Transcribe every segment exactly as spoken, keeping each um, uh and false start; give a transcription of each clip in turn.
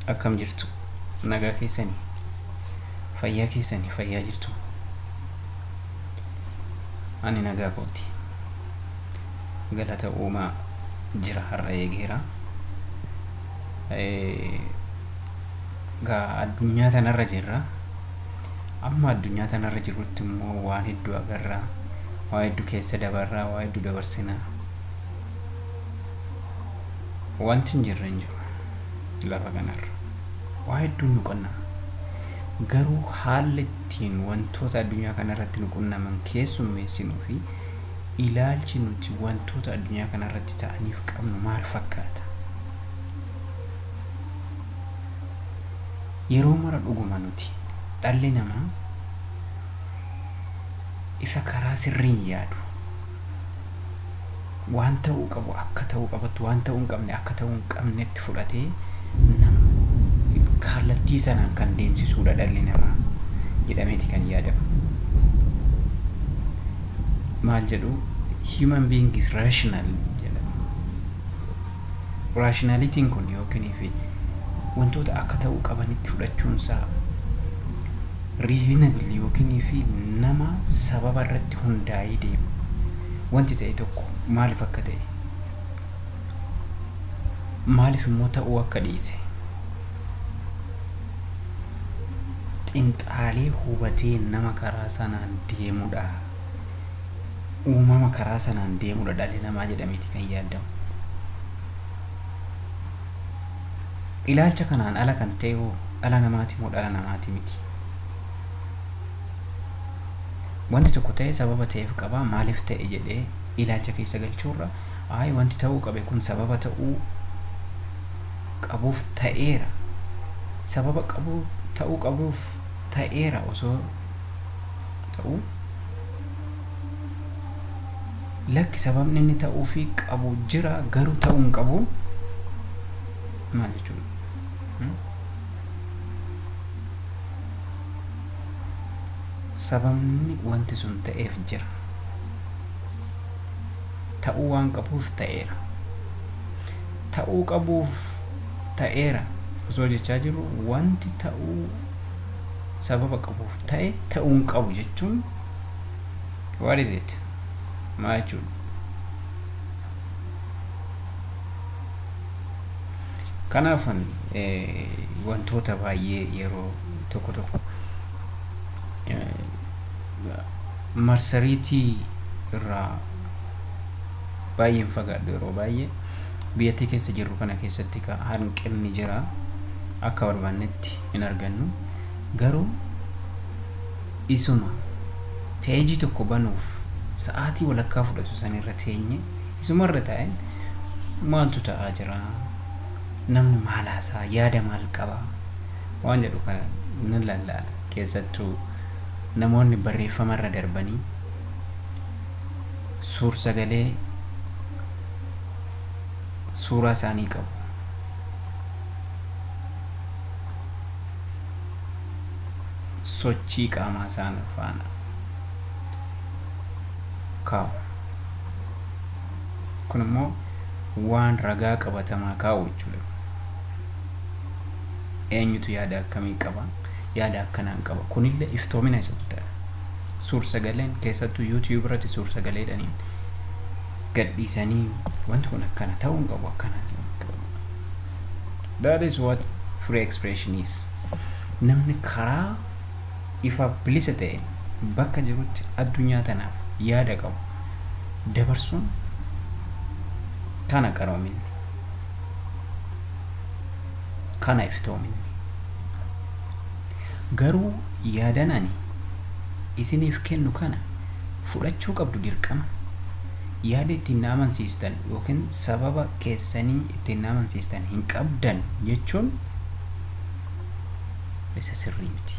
akkam jirtu nagaa keessanii fayyaa keessanii fayyaa jirtu ani nagaa kooti galata uumaa jira har'a eegeera ee ga addunyaa tanarra jirra amma addunyaa tanarra jirrutti immoo waan hedduu agarra waa hedduu keessa dabarra waa hedduu dabarsina wanti hin jirre hin jiru lafa kanarra waa hedduu nu qonna garuu haalli ittiin wantoota addunyaa kanarratti nu qunnaman keessummeessinuu fi ilaalchi nuti wantoota addunyaa kanarratti ta'aniif qabnu maal fakkaata yeroo mara dhuguma nuti dhalli namaa isa karaa sirriin yaadu waan ta'uu qabu akka ta'uu qabatu waan ta'uu hin qabne akka ta'uu hin qabnetti fudhatee nama kallattii sanaan kan deemsisuudha dhalli namaa jedhameeti kan yaadamu maal jedhu human being is rational jedhama rationality kun yookiin fi wantoota akka ta'uu qabanitti fudhachuun isaa reasonable yookiin fi nama sababa irratti hundaa'ee deemu wanti ta'e tokko maaliif akka ta'e maaliif immoo ta'uu akka dhiise xinxaalee hubatee nama karaa sanaan deemudha uumama karaa sanaan deemudha dhalli namaa jedhameeti kan yaadamu ilaalcha kanaan ala kan ta'e hoo dhala namaati moo dhala namaati miti wanti tokko ta'e sababa ta'eef qaba maaliif ta'e jedhee ilaalcha keessa galchuurra ay wanti ta'uu qabe kun sababa ta'uu qabuuf ta'eera sababa qabu ta'uu qabuuf ta'eera osoo ta'uu lakki sababni inni ta'uu fi qabu jira garuu ta'uu hin qabu maal jechuudha sababni wanti sun ta'eef jira ta'uu waan qabuuf ta'eera ta'uu qabuuf ta'eera osoo jechaa jiru wanti ta'uu sababa qabuuf ta'e ta'uu hin qabu jechuun what is it maal jechuudha kanaafan wantoota baay'ee yeroo tokko tokko marsariitii irraa baay'een fagaadhu yeroo baay'ee biyyattii keessa jirru kana keessatti ka hanqinni jira akka barbaannetti hin argannu garuu isuma peejii tokko banuuf sa'aatii walakkaa fudhatu san irra teenye isuma irra taa'e maaltu ta'aa jira namni maal haasaa yaada maal qaba waan jedhu kana nan lallaala keessattuu namoonni barreeffama irra darbanii suur sagalee suuraa isaanii qabu sochii qaamaa isaanii faana kaa'u kun immoo waan ragaa qabatamaa kaa'u jechuudha eenyutu yaada akkamii qaba yaada akkanaan qaba kunillee iftoomina isa guddaadha suur sagaleen keessattuu YouTube irratti suur sagaleedhaniin gadhiisanii wanti kun akkana ta'uu hin qabu akkana that is what free expression is namni karaa ifa bilisa ta'e bakka jirutti addunyaa tanaaf yaada qabu dabarsuun kana qaroomin kana iftoomin garuu yaadan ani isiniif kennu kana fudhachuu qabdu dirqama yaada ittiin amansiistan yookiin sababa keessanii ittiin amansiistan hin qabdan jechuun isa sirrii miti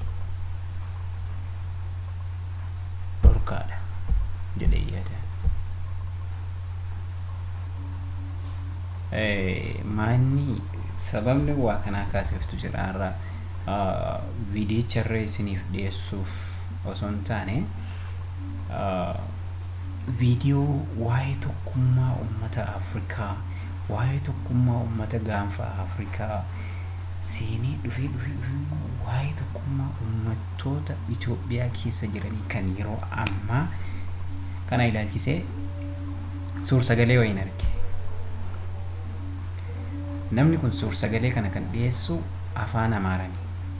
dhorkaadha jedhee yaada maanni sababni waa kanaa kaasiftu jira irraa viidiyicharra isiniif dhiyeessuuf osoo hin taane viidiyoo waa'ee tokkummaa uummata Afrikaa waa'ee tokkummaa uummata gaanfa Afrikaa seenii dhufee dhufee dhufee waa'ee tokkummaa uummattoota Itoophiyaa keessa jiranii kan yeroo ammaa kana ilaalchisee suur-sagalee wayiin arge. Namni kun suur-sagalee kana kan dhiyeessu afaan Amaaraani.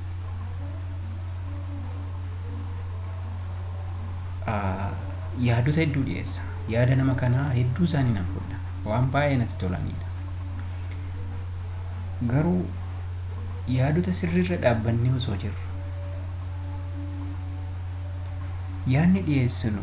Yaadota hedduu dhiyeessa. Yaada nama kanaa hedduu isaanii nan fudha. Waan baay'ee natti tolanidha. Garuu yaadota sirriirra dhaabbannee osoo jirru yaadni dhiyeessinu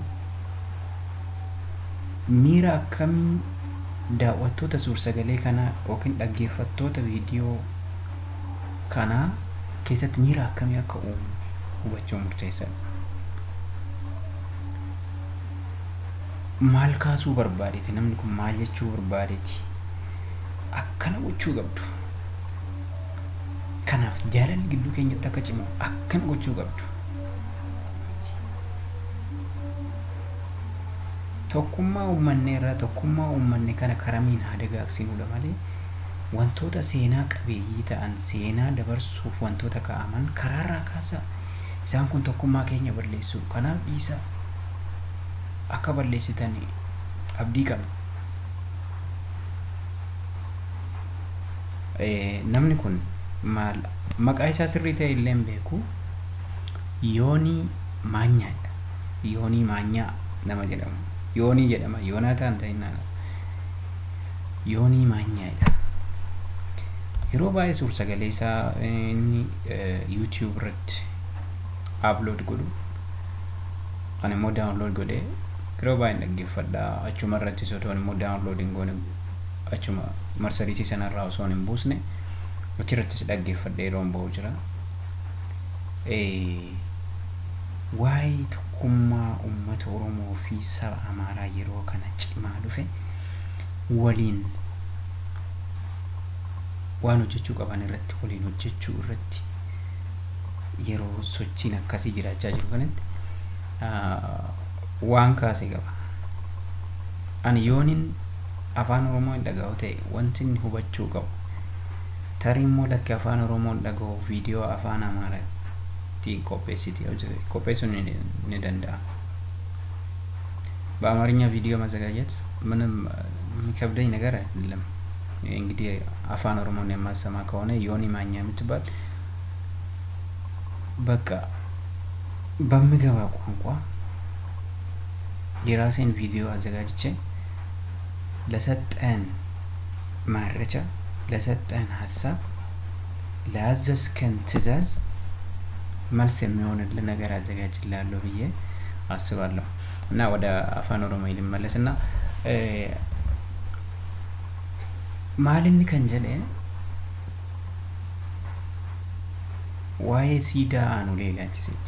miira akkamii daawwattoota suur-sagalee kanaa yookiin dhaggeeffattoota viidiyoo kanaa keessatti miira akkamii akka uumu hubachuu murteessaadha. Maal kaasuu barbaadeeti? Namni kun maal jechuu barbaadeeti? Akkana gochuu qabdu. Kanaaf jaalalli gidduu keenyatti akka cimu akkana gochuu qabdu. Tokkummaa uummanne irraa tokkummaa uummanne kana karamiin haa dagaagsinuudha malee wantoota seenaa qabeeyyii ta'an seenaa dabarsuuf wantoota kaa'aman karaarraa kaasaa. Isaan kun tokkummaa keenya balleessu. Kanaaf dhiisaa. Akka balleessitan abdii qabna. Namni kun maal maqaa isaa sirrii ta'e illee hin beeku. Yoonii Maanyaadha. Yoonii Maanyaa nama jedhamu. Yoonii jedhama. Yoonaataan ta'inaan. Yoonii Maanyaadha. Yeroo baay'ee suur-sagalee isaa inni YouTube irratti upload godhu. Ani immoo download godhee yeroo baay'ee dhaggeeffadha. Achuma irratti osoo immoo downloading goone achuma marsariitii sanarraa osoo hin buusne achirrattis dhaggeeffadhee yeroo bahu jira. Waa'ee tokkummaa uummata Oromoo fi saba Amaaraa yeroo kana cimaa dhufe waliin waan hojjechuu qaban irratti waliin hojjechuu irratti yeroo sochiin akkasii jiraachaa jiru kanatti waan kaasee qaba. Ani yooniin afaan Oromoo hin dhaga'u ta'e wanti inni hubachuu qabu tarii immoo lakki afaan Oromoo hin dhaga'u viidiyoo afaan Amaaraatiin qopheessiti qopheessuun ni danda'a. በአማርኛ ቪዲዮ ማዘጋጀት ምንም የሚከብደኝ ነገር አይደለም። እንግዲህ አፋን ኦሮሞን የማሰማ ከሆነ ዮኒ ማኛ የምትባል በቃ በሚገባ ቋንቋ የራሴን ቪዲዮ አዘጋጅቼ ለሰጠን መረጃ ለሰጠን ሐሳብ ለአዘዝከን ትዕዛዝ መልስ የሚሆንልን ነገር አዘጋጅላለሁ ብዬ አስባለሁ። እና ወደ አፋን ኦሮሞ ይልመለስና ማልን ከንጀለ ዋይ ሲዳ አኑ ሌላች ሲቲ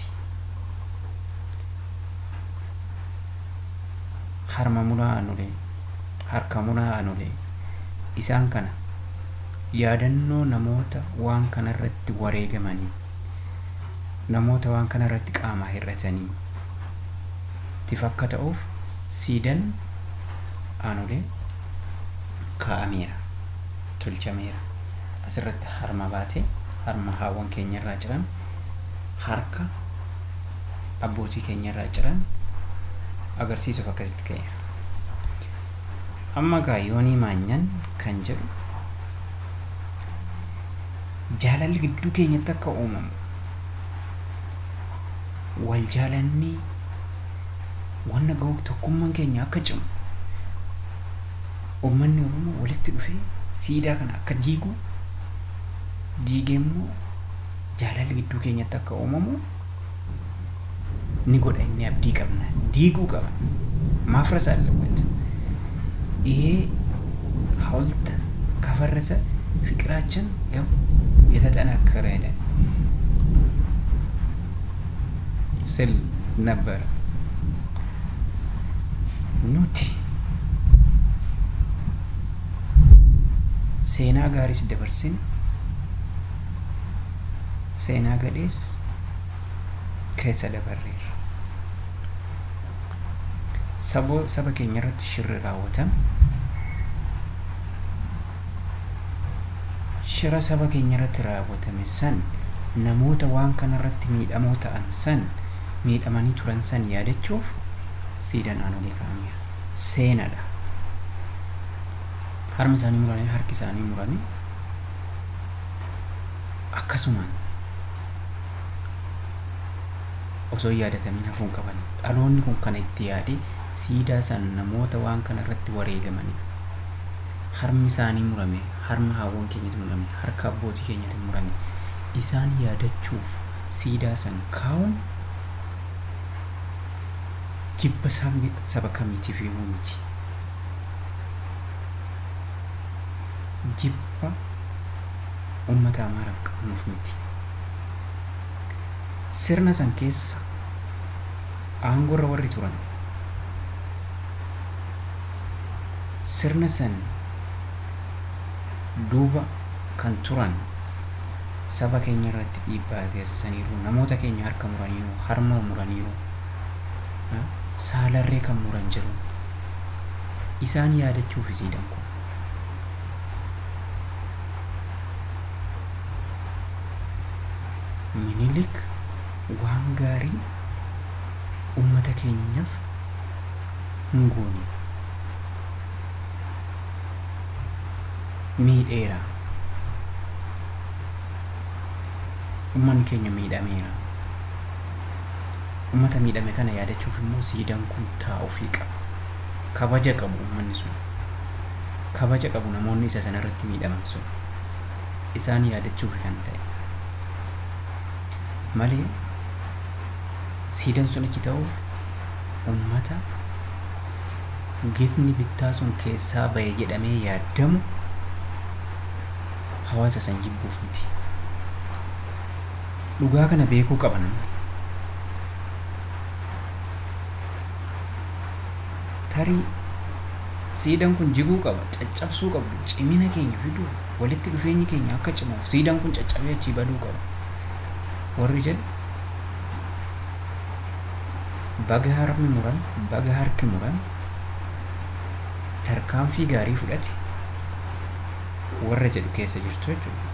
harmamuna anule harkamuna anule isaan kana yaadannoo namoota waan kana irratti wareegamanii namoota waan kana irratti qaama hir'atanii tifakka ta'uuf siidan anule kaa'ameera tolchameera asirratti harma baate harma haawwan keenya irraa ciran harka abbootii keenya irraa ciran agarsiisuuf akkasitti ka'e. Amma gaa Yoonii Maanyaan kan jedhu jaalalli gidduu keenyatti akka uumamu wal jaalannii wanna ga'u tokkummaan keenya akka cimu uummanni Oromoo walitti dhufee siidaa kana akka diigu diigee immoo jaalalli gidduu keenyatti akka uumamu ni godha inni abdii qabna diiguu qaba ማፍረስ አለበት። ይሄ ሐውልት ከፈረሰ ፍቅራችን ያው የተጠናከረ ሄደ ስል ነበር። ኑቲ ሴና ጋሪስ ደበርሲን ሴና ገዴስ ከሰለበሬር ሰቦ ሰበከኛረት ሽርራወተም shira saba keenya irratti raawwatame san namoota waan kana irratti miidhamoo ta'an san miidhamanii turan san yaadachuuf siidaan aanolee kaa'ameera. Seenadha. Harmi isaanii muranii harki isaanii muranii akkasumaan osoo yaadatamanii hafuun qaban dhaloonni kun kana itti yaade siidaa san namoota waan kana irratti wareegamanii harmi isaanii murame harma haawwan keenyatti murame harka abbootii keenyatti murame isaan yaadachuuf siidaa san kaa'uun jibba saba kamiitiif yommuu miti. Jibba ummata Amaaraaf qabuuf miti. Sirna san keessa aangorra warri turan sirna san duuba kan turan saba keenya irratti dhiibbaa geessisaniiru, namoota keenya harka muraniiru, harma muraniiru, saalarree kan muran jiru. Isaan yaadachuuf siidaan kun Minilik waan gaarii ummata keenyaaf hin goone miidheera. Ummanni keenya miidhameera. Ummata miidhame kana yaadachuuf immoo siidaan kun taa'uufii qaba. Kabaja qabu ummanni sun. Kabaja qabu namoonni isa sana irratti miidhaman sun. Isaan yaadachuuf kan ta'e. Malee siidaan sun achi ta'uuf ummata gifni bittaa sun keessaa bahe jedhamee yaadamu hawaasa san jibbuuf miti. Dhugaa kana beekuu qaban. Tarii siidaan kun jiguu qaba, caccabsuu qabu, cimina keenya fiduu, walitti dhufeenyi keenya akka cimuuf siidaan kun caccabee achii baduu qaba. Warri jedhu baga harmi muran, baga harki muran tarkaanfii gaarii fudhate warra jedhu keessa jirtu jechuudha.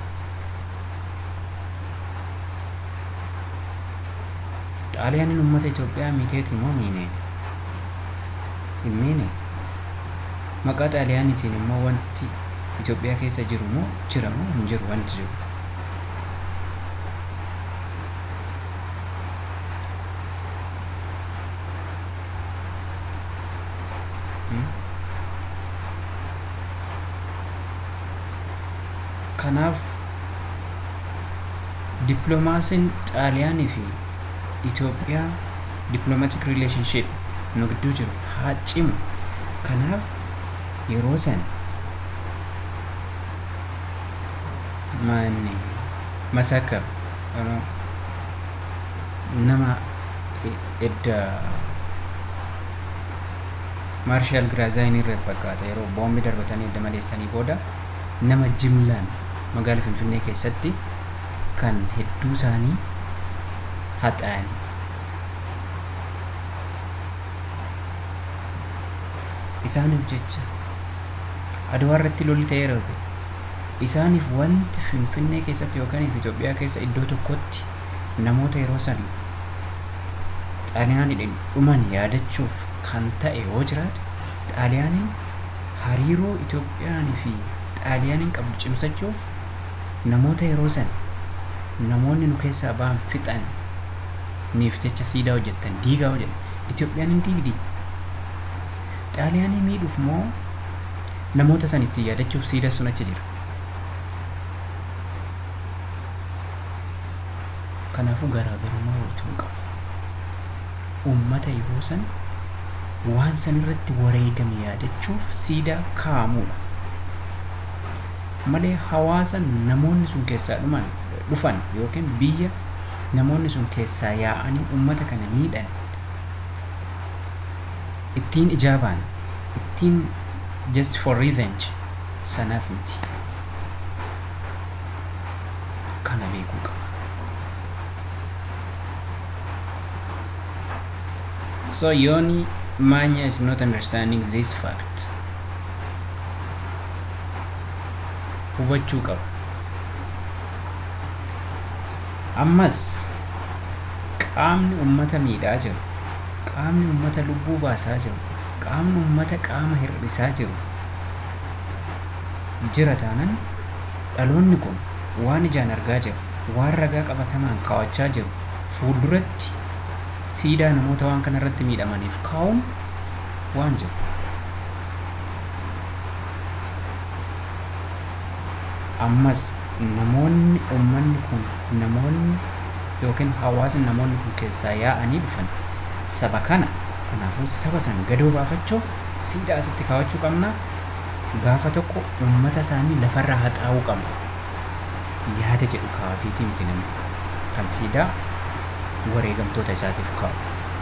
Xaaliyaanin ummata Itoophiyaa miiteeti immoo miine hin miine. Maqaa Xaaliyaaniitiin immoo wanti Itoophiyaa keessa jiru moo jira moo hin jiru wanti jiru. Kanaaf diplomaasiin Xaaliyaanii fi Itoophiyaa diplomatic relationship nu gidduu jiru haa cimu. Kanaaf yeroo san manni masakar nama edda Marshal Grazaini irra fakkaata yeroo boombi darbatanii edda maleessanii booda nama jimlaan magaalaa Finfinnee keessatti kan hedduu isaanii haxaan isaaniif jecha Adwaa irratti lolli ta'eera ta'e isaaniif wanti Finfinnee keessatti yookaan Itoophiyaa keessa iddoo tokkotti namoota yeroo san Xaaliyaaniin dhuman yaadachuuf kan ta'e yoo jiraate Xaaliyaaniin hariiroo Itoophiyaanii fi Xaaliyaaniin qabdu cimsachuuf namoota yeroo san namoonni nu keessaa ba'an fixan niif jecha siidaa hojjettan diigaa hojjetan Itoophiyaan hin diigdi. Xaaliyaanii miidhuuf moo namoota san itti yaadachuuf siidaa sun achi jira. Kanaafuu garaagarummaa walitti qabu. Ummata yeroo san waan san irratti wareegame yaadachuuf siidaa kaa'amudha. Malee hawaasa namoonni sun keessaa dhuman dhufan yookiin biyya namoonni sun keessaa yaa'anii ummata kana miidhan ittiin ijaabaan ittiin just for revenge sanaaf miti. Kana beekuu qaba. So Yoni Manya is not understanding this fact. Hubachuu qaba. ammas qaamni ummata miidhaa jiru, qaamni ummata lubbuu baasaa jiru, qaamni ummata qaama hir'isaa jiru jira taanaan dhaloonni kun waan ijaan argaa jiru, waan ragaa qabatamaan kaawachaa jiru fuulduratti siidaa namoota waan kana irratti miidhamaniif kaa'uun waan jiru. Ammas namoonni ummanni kun namoonni yookiin hawaasni namoonni kun keessaa yaa'anii dhufan saba kana, kanaafuu saba san gadoo baafachuuf siidaa asitti kaawachuu qabna. Gaafa tokko ummata isaanii lafarraa haxaa'uu qabna yaada jedhu kaawatiitii miti namni kan siidaa wareegamtoota isaatiif kaa'u.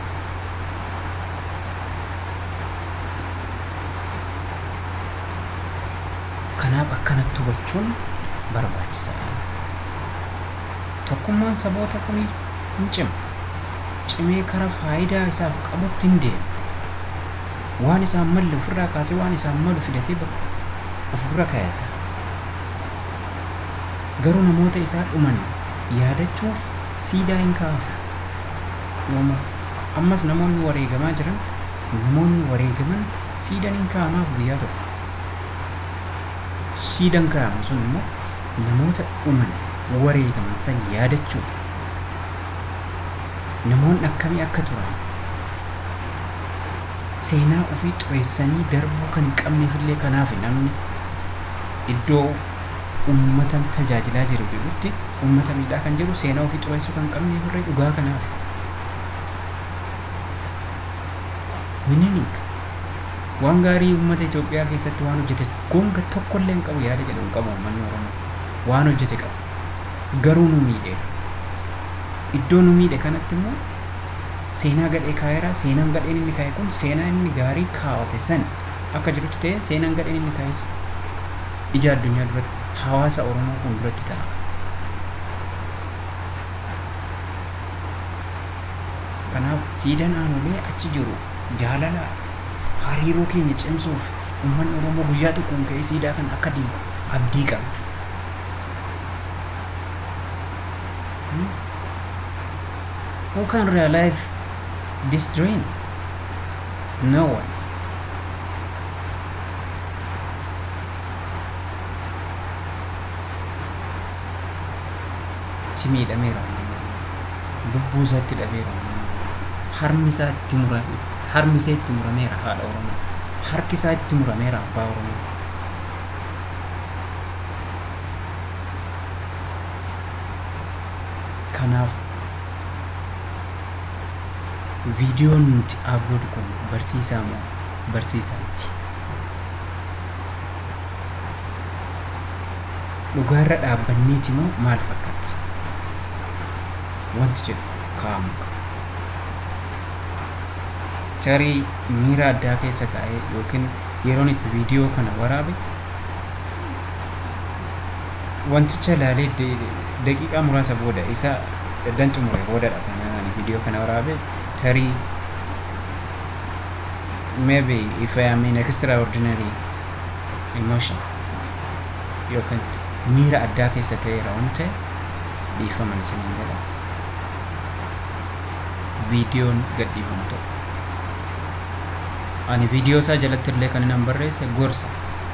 Kanaaf akkanatti hubachuun barbaachisaadha. Tokkummaan saboota kunii hin cimu. Cimee karaa faayidaa isaaf qabutti hin deemu. Waan isaan malle ofirraa kaasee waan isaan malu fidatee of dura kaayata. Garuu namoota isaa dhuman yaadachuuf siidaa hin kaafu. Ammas namoonni wareegamaa jiran, namoonni wareegaman siidaan hin kaa'amaaf guyyaa tokko. Siidaan kaa'amu sun immoo namoota dhuman wareegaman san yaadachuuf namoonni akkamii akka turan seenaa ofii xureessanii darbuu kan hin qabneefillee kanaaf namni iddoo ummatan tajaajilaa jiru jedhutti ummata miidhaa kan jiru seenaa ofii xureessuu kan qabneefirree dhugaa kanaaf. Minilik waan gaarii ummata Itoophiyaa keessatti waan hojjete gonga tokkollee hin qabu yaada jedhu hin qabu uummanni Oromoo. Waan hojjete qabu. Garuu nu miidheera. Iddoo nu miidhe kanatti immoo seenaa gadhee kaa'eera. Seenaan gadheen inni kaa'e kun seenaa inni gaarii kaawwate san akka jirutti ta'e seenaan gadheen inni kaa'es ija addunyaa duratti hawaasa Oromoo kun duratti ta'a. Kanaaf siidaan aanulee achi jiru jaalala hariiroo keenya cimsuuf uummanni Oromoo guyyaa tokkoon ka'ee siidaa kan akka diigu abdii qaba. Who can realize this dream? No one. Itti miidhameera. Lubbuu isaatti dhabeera. Harmi isaa itti murame. Harmi isaa itti murameera haadha Oromoo. Harki isaa itti murameera abbaa Oromoo. Kanaaf viidiyoon nuti upload kun barsiisaa moo barsiisaa miti. Dhugaarra dhaabbanneeti moo maal fakkaata? Wanti jedhu kaa'amu qaba. Tarii miira addaa keessa taa'ee yookiin yeroon itti viidiyoo kana waraabe wanticha ilaalee daqiiqaa muraasa booda isa dan xumure boodadha kan ani viidiyoo kana waraabe. Tarii maybe if I am in extraordinary emotion yookiin miira addaa keessa ta'eera waan ta'e dhiifaman isiniin jedha. Viidiyoon gadhiifamu tokko ani viidiyoo isaa jalatti illee kan inni barreesse gorsa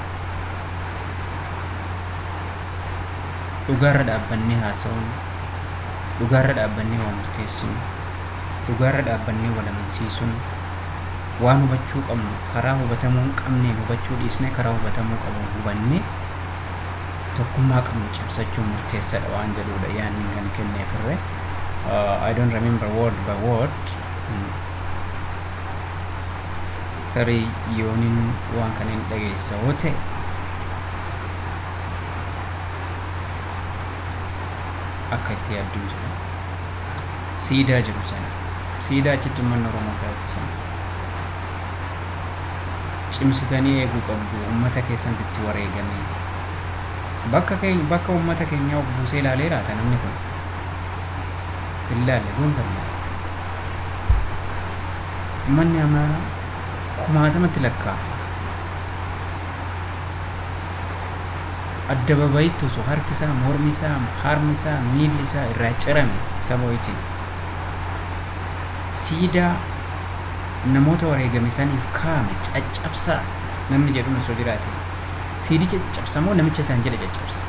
dhugaarra dhaabbannee haasa'uun, dhugaarra dhaabbannee waa murteessuun, dhugaarra dhaabbannee wal amansiisuun, waan hubachuu qabnu karaa hubatamuu hin qabneen hubachuu dhiisnee karaa hubatamuu qabu hubannee tokkummaa qabnu cimsachuun murteessaadha waan jedhudha yaanni kan kenneefirre. I don't remember word by word. Tarii yooniin waan kana hin dhageessa yoo ta'e akka itti yaadduun jedha. Siidaa jiru sana siidaa achitti uummanni Oromoo kaa'ate sana cimsitanii eeguu qabdu. Uummata keessatti itti wareegame bakka keenya bakka uummata keenyaa buusee ilaalee raata namni kun ilaalle gongallee uummanni Amaaraa kumaatamatti lakkaa'ama. adda babayitti osoo harki isaa, mormi isaa, harmi isaa, miilli isaa irraa cirame saba wayitiin siidaa namoota wareegame saniif kaa'ame caccabsaa namni jedhu osoo jiraate siidicha caccabsamoo namicha isaan jedhe caccabsa.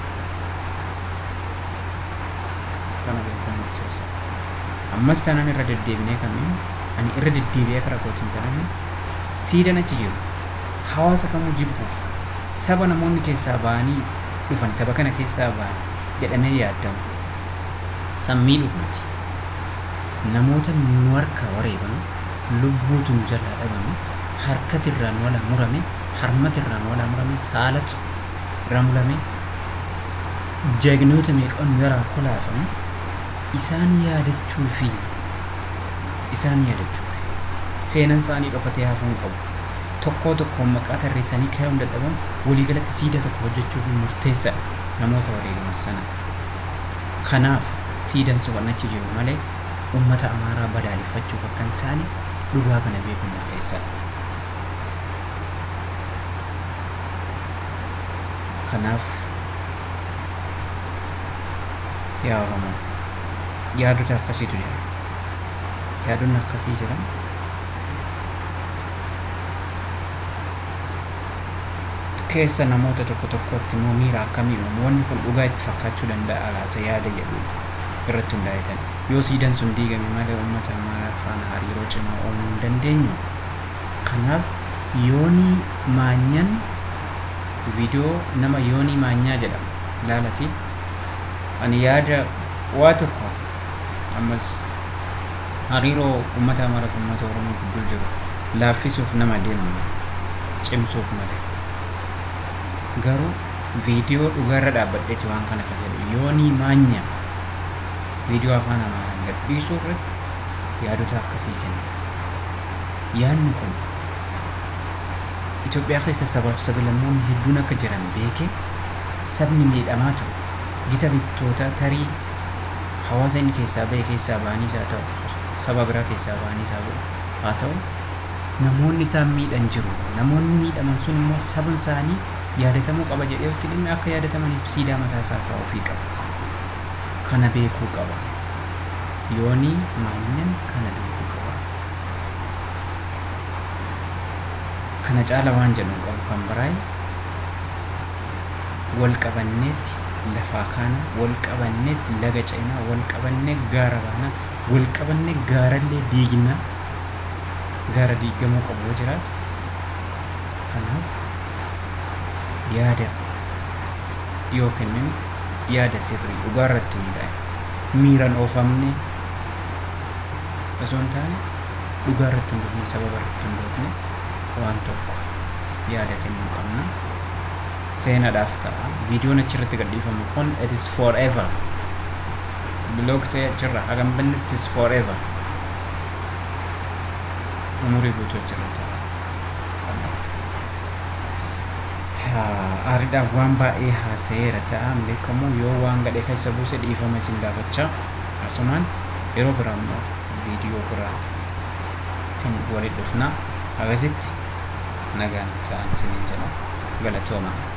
Kana beekuun murteessa. Ammas taanaan irra deddeebinee kamiin ani irra deddeebi'ee karaa kootiin taanaan siidan achi jiru hawaasa kamuu jibbuuf saba namoonni keessaa ba'anii dhufan saba kana keessaa ba'an jedhamee yaadamu sammii dhufmati. Namoota nu harka wareeban lubbuutuun jalaa dhabame harkatirraan wala murame harmatirraan wala murame saalatu irraa murame jagnoota meeqan garaa kolaafame isaan yaadachuu fi isaan yaadachuu seenan isaanii dhokatee hafuun qabu. Tokko tokko maqaa tarreessanii kaa'uun dadhaban waliigalatti siidaa tokko hojjechuuf murteessa namoota wareegaman sana. Kanaaf siidaan sun achi jiru malee ummata Amaaraa badaaleffachuuf akka hin taane dhugaa kana beekuun murteessaadha. Kanaaf yaa Oromoo yaadota akkasiitu jira. Yaadonni akkasii jiran keessa namoota tokko tokkotti immoo miira akkamii uumu wanni kun dhugaa itti fakkaachuu danda'a laata yaada jedhu irratti hundaa'etan yoo siidaan sun diigame malee uummata Amaaraa faana hariiroo cimaa uumuu hin dandeenyu. Kanaaf Yoonii Maanyaan viidiyoo nama Yoonii Maanyaa jedhamu ilaalati ani yaada waa tokko ammas hariiroo uummata Amaaraa fi uummata Oromoo gidduu jiru laaffisuuf nama deemu cimsuuf malee. Garuu viidiyoo dhugaarra dhaabbadheeti waan kana kan jedhu Yoonii Maanyaa viidiyoo afaan Amaaraan gadhiisuu irratti yaadota akkasii kenna. Yaadni kun Itoophiyaa keessa sabaaf sablammoonni hedduun akka jiran beekee sabni miidhamaa ta'u gita bittoota tarii hawaasa inni keessaa ba'e keessaa ba'anii haa ta'u saba biraa keessaa ba'anii haa ta'u namoonni isaan miidhan jiru. Namoonni miidhaman sun immoo saban isaanii yaadatamuu qaba jedhee itti dhimma akka yaadatamaniif siidaa mataa isaa kaa'uufii qaba. Kana beekuu qaba. Yoonii Maanyaan kana beekuu qaba. Kana caala waan jedhu qabu kan biraay wal qabanneetti lafaa kaana wal qabanneetti laga ceenaa wal qabannee gaara baanaa wal qabannee gaarallee diignaa gaara diigamuu qabu yoo jiraate. Kanaaf yaada yoo kennin yaada sirrii dhugaarratti hundaa'e miiraan oofamne osoo hin taane dhugaarratti hundoofne sababarratti hundoofne waan tokko yaada kennuu qabna. Seenaadhaaf ta'a viidiyoon achirratti gadhiifamu kun it is forever block ta'e achirra hagam banne it is forever umurii guutuu achirra ta'a. Aariidhaan waan baay'ee haasayeera ta'an beekamu yoo waan gadhee keessa buuse dhiifama isin gaafachaa asumaan yeroo biraa immoo viidiyoo biraatiin walitti dhufna. Akkasitti nagaan ta'an isiniin jedha. Galatooma.